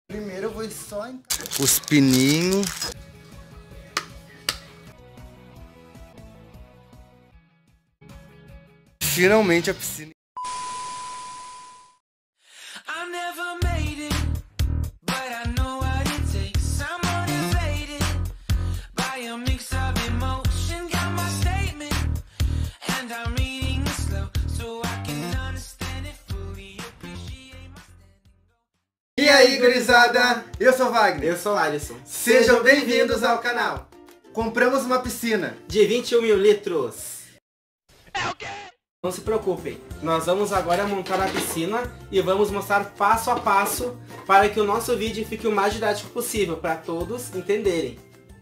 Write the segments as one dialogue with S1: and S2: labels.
S1: Primeiro eu vou só
S2: os pininhos. Finalmente a piscina.
S1: E aí, gurizada? Eu sou Wagner.
S3: Eu sou o Alisson.
S1: Sejam bem-vindos ao canal. Compramos uma piscina
S3: De 21 mil litros. É o quê? Não se preocupem, nós vamos agora montar a piscina e vamos mostrar passo a passo para que o nosso vídeo fique o mais didático possível, para todos entenderem.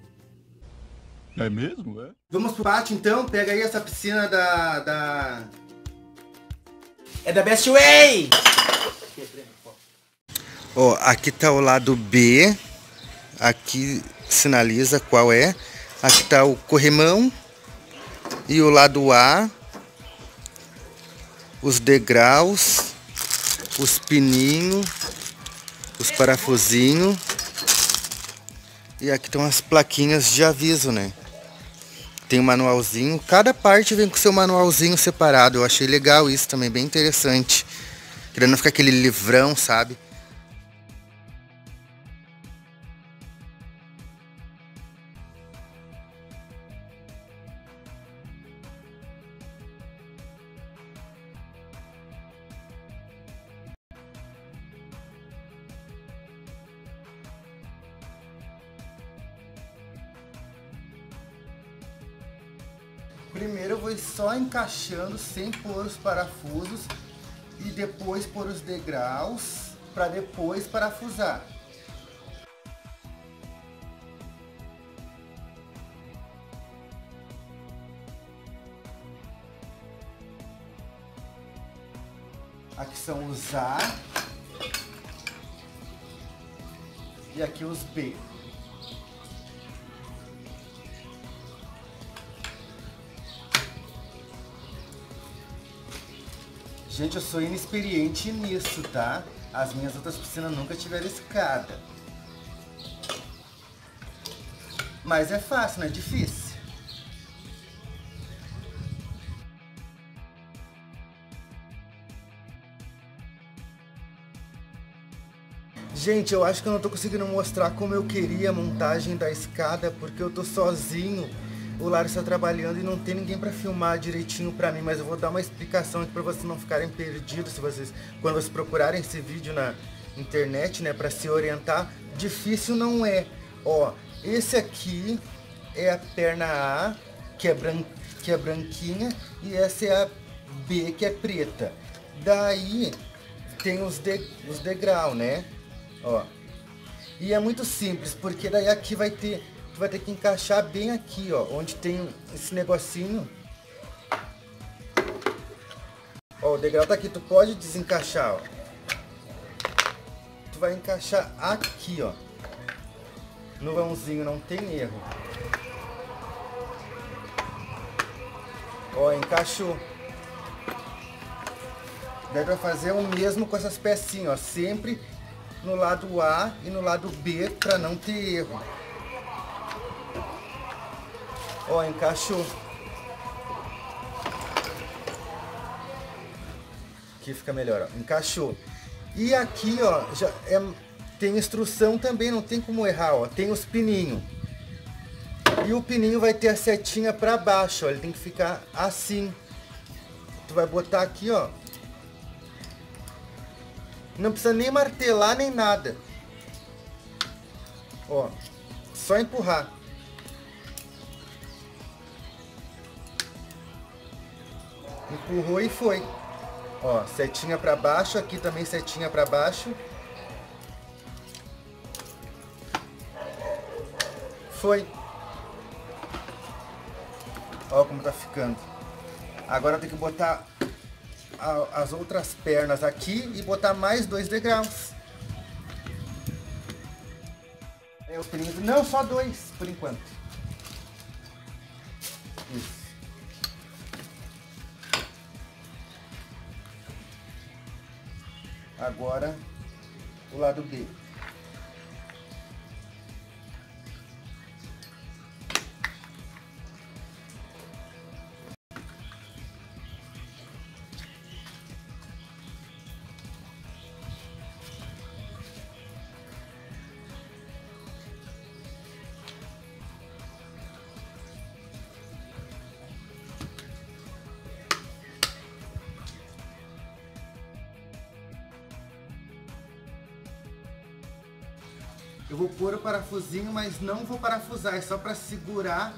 S4: É mesmo, é?
S1: Vamos pro pátio então? Pega aí essa piscina
S3: É da Best Way!
S2: Ó, aqui tá o lado B. Aqui sinaliza qual é. Aqui tá o corrimão. E o lado A. Os degraus. Os pininhos. Os parafusinhos. E aqui estão as plaquinhas de aviso, né? Tem um manualzinho. Cada parte vem com seu manualzinho separado. Eu achei legal isso também, bem interessante. Querendo ficar aquele livrão, sabe?
S1: Primeiro eu vou só encaixando sem pôr os parafusos e depois pôr os degraus para depois parafusar. Aqui são os A e aqui os B. Gente, eu sou inexperiente nisso, tá? As minhas outras piscinas nunca tiveram escada. Mas é fácil, não é difícil. Gente, eu acho que eu não tô conseguindo mostrar como eu queria a montagem da escada, porque eu tô sozinho. O Lário está trabalhando e não tem ninguém para filmar direitinho para mim, mas eu vou dar uma explicação aqui para vocês não ficarem perdidos, quando vocês procurarem esse vídeo na internet, né, para se orientar. Difícil não é. Ó, esse aqui é a perna A, que é branquinha, e essa é a B, que é preta. Daí tem os degraus, né? Ó. E é muito simples, porque daí aqui vai ter que encaixar bem aqui, ó, onde tem esse negocinho. Ó, o degrau tá aqui, tu pode desencaixar, ó. Tu vai encaixar aqui, ó. No vãozinho, não tem erro. Ó, encaixou. Daí tu vai fazer o mesmo com essas pecinhas, ó, sempre no lado A e no lado B, pra não ter erro. Ó, encaixou. Aqui fica melhor, ó. Encaixou. E aqui, ó, tem instrução também, não tem como errar, ó. Tem os pininhos. E o pininho vai ter a setinha pra baixo, ó. Ele tem que ficar assim. Tu vai botar aqui, ó. Não precisa nem martelar, nem nada. Ó, só empurrar. Empurrou e foi. Ó, setinha pra baixo, aqui também setinha pra baixo. Foi. Ó como tá ficando. Agora tem que botar as outras pernas aqui e botar mais 2 degraus. É, os pininhos, não, só 2 por enquanto. Isso. Agora o lado B. Eu vou pôr o parafusinho, mas não vou parafusar, é só para segurar.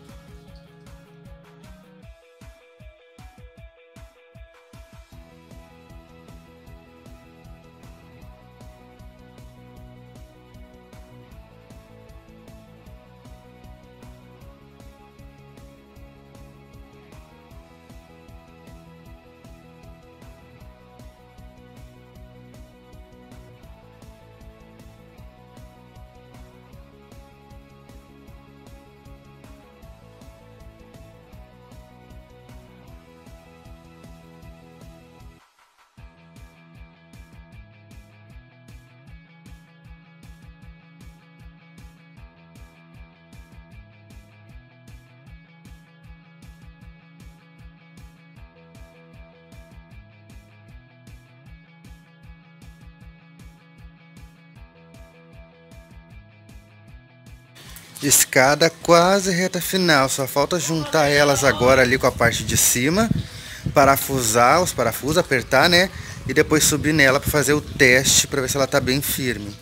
S2: Escada quase reta final, só falta juntar elas agora ali com a parte de cima, parafusar os parafusos, apertar, né? E depois subir nela para fazer o teste para ver se ela tá bem firme.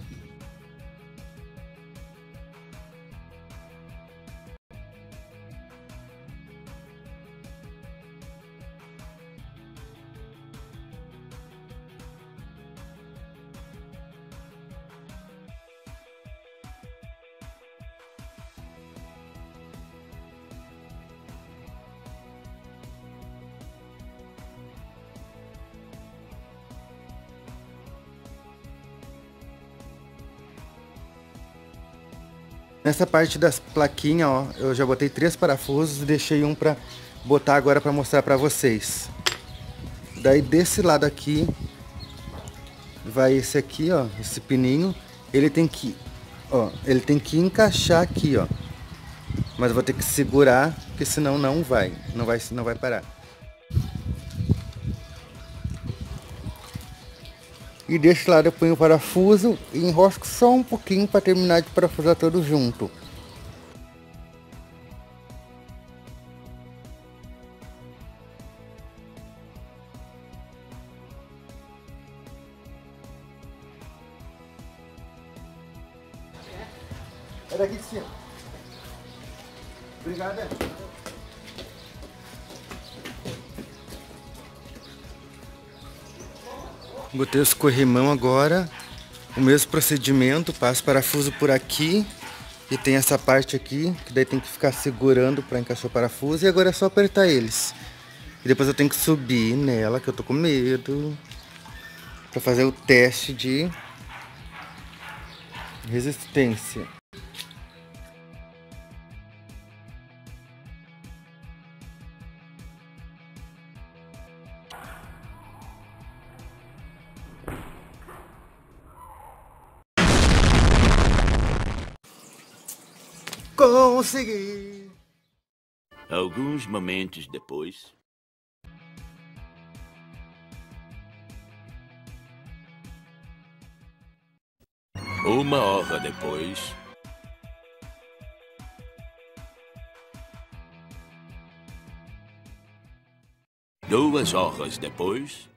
S2: Nessa parte das plaquinhas, ó, eu já botei 3 parafusos e deixei um pra botar agora pra mostrar pra vocês. Daí desse lado aqui, vai esse aqui, ó, esse pininho. Ele tem que, ó, ele tem que encaixar aqui, ó. Mas eu vou ter que segurar, porque senão não vai parar. E desse lado eu ponho o parafuso e enrosco só um pouquinho para terminar de parafusar todo junto.
S1: É daqui de cima. Obrigado.
S2: Botei os corrimão agora, o mesmo procedimento, passo parafuso por aqui e tem essa parte aqui, que daí tem que ficar segurando para encaixar o parafuso e agora é só apertar eles. E depois eu tenho que subir nela, que eu tô com medo, para fazer o teste de resistência.
S1: Consegui!
S5: Alguns momentos depois. Uma hora depois. Duas horas depois.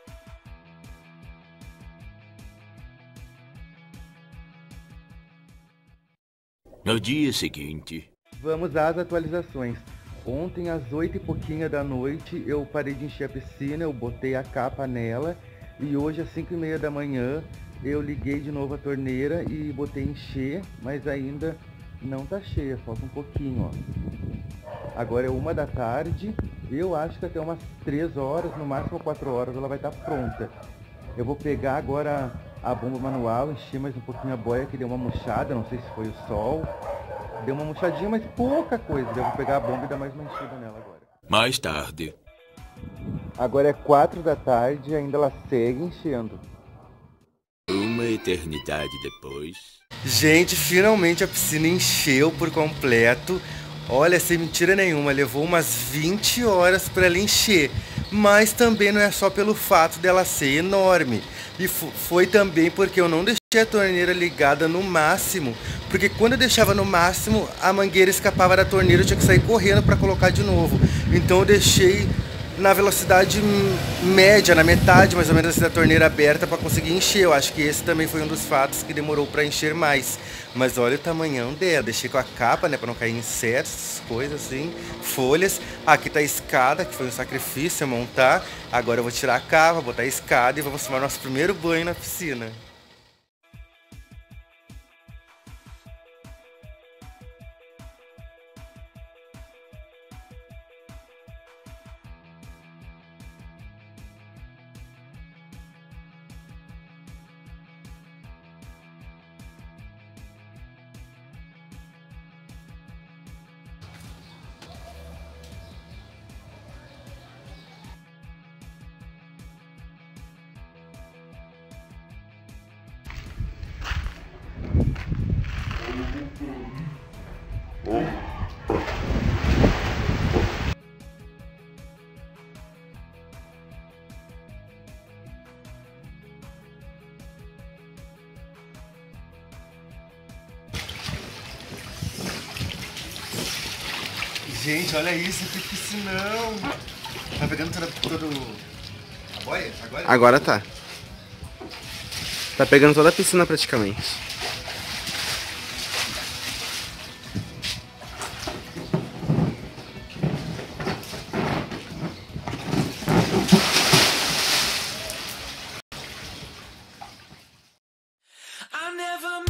S5: No dia seguinte...
S2: Vamos às atualizações. Ontem às 8 e pouquinho da noite eu parei de encher a piscina, eu botei a capa nela. E hoje às 5h30 da manhã eu liguei de novo a torneira e botei encher, mas ainda não tá cheia, falta um pouquinho, ó. Agora é 1 da tarde, eu acho que até umas 3 horas, no máximo 4 horas ela vai estar pronta. Eu vou pegar agora a bomba manual, encher mais um pouquinho a boia que deu uma murchada, não sei se foi o sol. Deu uma murchadinha, mas pouca coisa. Eu vou pegar a bomba e dar mais uma enchida nela agora.
S5: Mais tarde.
S2: Agora é 4 da tarde e ainda ela segue enchendo.
S5: Uma eternidade depois.
S2: Gente, finalmente a piscina encheu por completo. Olha, sem mentira nenhuma, levou umas 20 horas para ela encher. Mas também não é só pelo fato dela ser enorme. E foi também porque eu não deixei a torneira ligada no máximo. Porque quando eu deixava no máximo, a mangueira escapava da torneira, eu tinha que sair correndo para colocar de novo. Então eu deixei na velocidade média, na metade mais ou menos assim, da torneira aberta para conseguir encher. Eu acho que esse também foi um dos fatos que demorou para encher mais. Mas olha o tamanhão dela. Deixei com a capa, né, para não cair insetos, coisas assim, folhas. Aqui tá a escada, que foi um sacrifício montar. Agora eu vou tirar a capa, botar a escada e vamos tomar nosso primeiro banho na piscina. Gente, olha isso, que piscinão! Tá pegando todo a boia?
S3: Agora tá. Tá pegando toda a piscina praticamente.
S6: I never